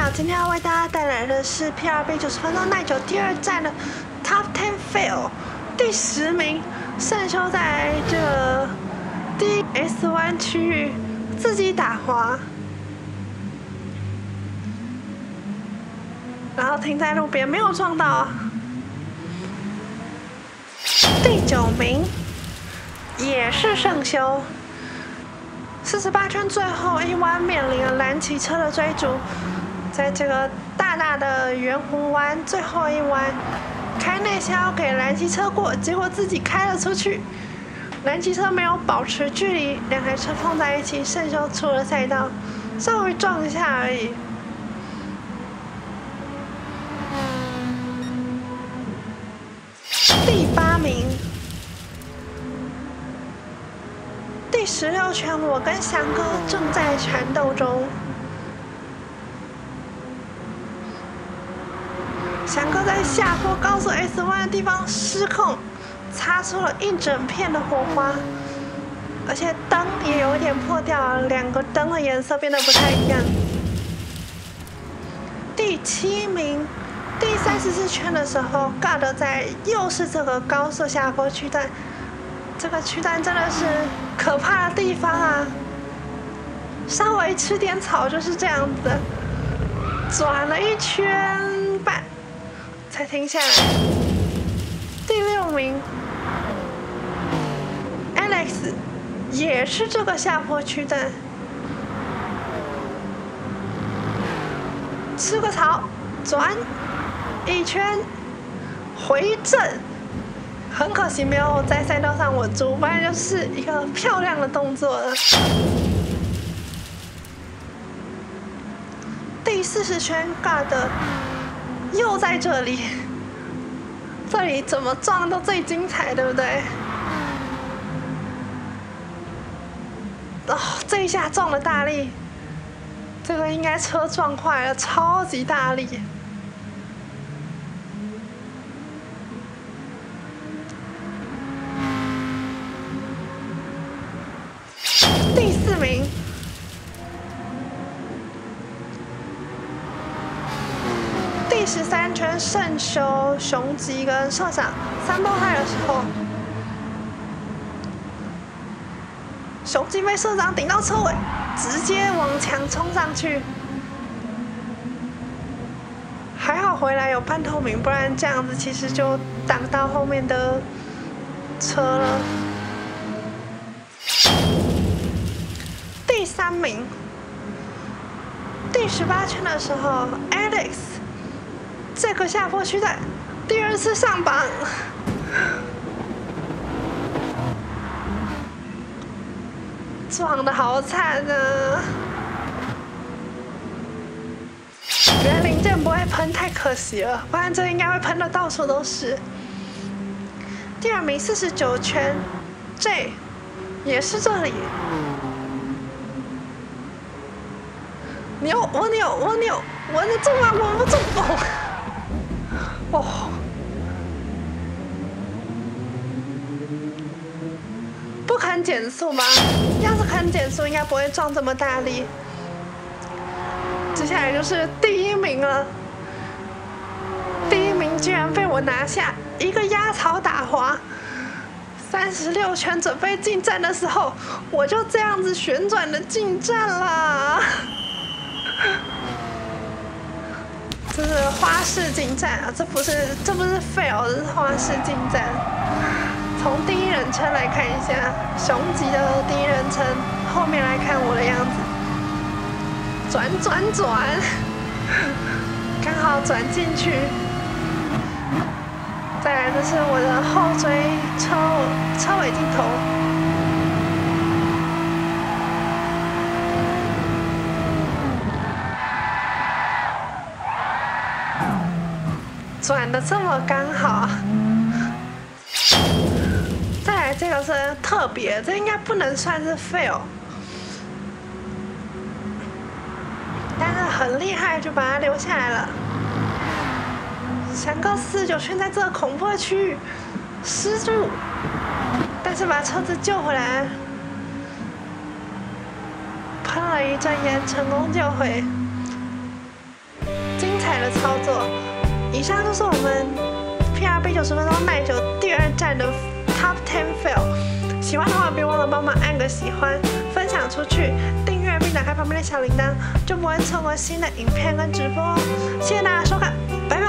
好，今天要为大家带来的是 PRB 90分钟耐久第2站的 Top 10 Fail 第10名，圣修在这个第S 湾区域自己打滑，然后停在路边没有撞到。第9名也是圣修。 48圈最后一弯面临了蓝旗车的追逐，在这个大大的圆弧弯最后一弯，开内线要给蓝旗车过，结果自己开了出去，蓝旗车没有保持距离，两台车碰在一起，圣修出了赛道，稍微撞一下而已。第8名。 第16圈，我跟翔哥正在缠斗中。翔哥在下坡高速 S 弯的地方失控，擦出了一整片的火花，而且灯也有一点破掉了，两个灯的颜色变得不太一样。第7名，第34圈的时候 ，God 在又是这个高速下坡区段。 这个区段真的是可怕的地方啊！稍微吃点草就是这样子，转了1圈半才停下来。第6名 ，Alex 也是这个下坡区段，吃个草，转1圈，回正。 很可惜没有在赛道上稳住，不然就是一个漂亮的动作了。第40圈 God 又在这里，这里怎么撞都最精彩，对不对？哦，这一下撞了大力，这个应该车撞坏了，超级大力。 第4名，第13圈圣修、雄吉跟社长3胞胎的时候，雄吉被社长顶到车尾，直接往墙冲上去。还好回来有半透明，不然这样子其实就挡到后面的车了。 第3名，第18圈的时候 ，Alex 这个下坡区段第2次上榜，撞得好惨啊！原来零件不会喷，太可惜了，不然这应该会喷的到处都是。第2名49圈 ，J 也是这里。 扭，我扭，我扭，我能中吗？我不中哦！不肯减速吗？要是肯减速，应该不会撞这么大力。接下来就是第1名了，第1名居然被我拿下，一个压槽打滑。36圈准备进站的时候，我就这样子旋转的进站啦。 这是花式进站啊！这不是 fail， 这是花式进站。从第1人称来看一下，雄吉的第1人称，后面来看我的样子，转，刚好转进去。再来，这是我的后追车尾镜头。 转的这么刚好，再来这个是特别，这应该不能算是 fail， 但是很厉害，就把它留下来了。翔哥49圈在这个恐怖的区域失住，但是把车子救回来，喷了一阵烟，成功救回。 彩的操作。以上就是我们 PRB 90分钟耐久第2站的 Top 10 Fail。喜欢的话，别忘了帮忙按个喜欢，分享出去，订阅并打开旁边的小铃铛，就不会错过新的影片跟直播哦。谢谢大家收看，拜拜。